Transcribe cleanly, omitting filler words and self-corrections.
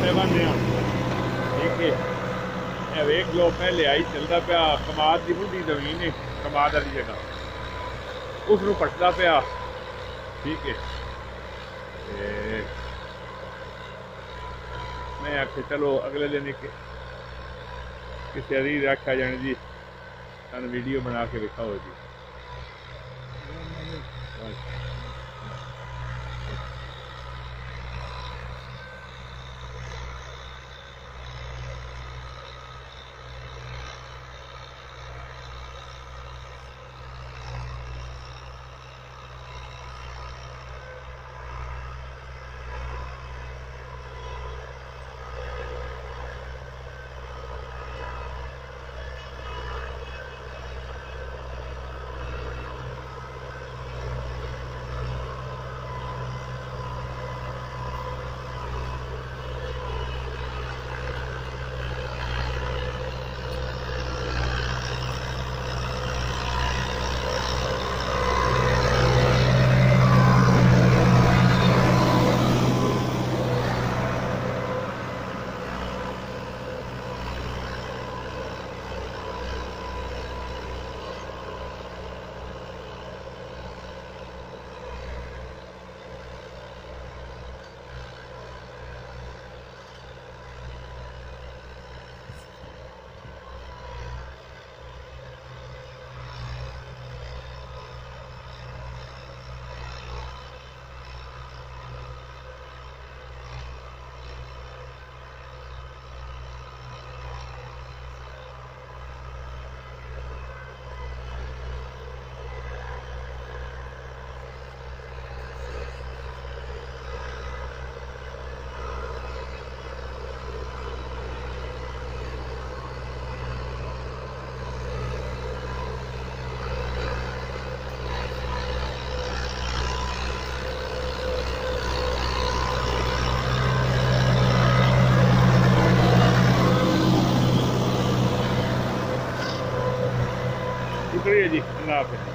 वाले बनने ठीक है। वेख लो पहले आई चलता पाया कमाद की बुढ़ी जमीन है, कमाद वाली जगह उसनू पटदा पाया ठीक है। मैं आखे चलो अगले दिन किसी अजीज आख्या जाने जी सन वीडियो बना के दिखाओ जी। शुक्रिया जी, अल्लाह हाफ़िज़।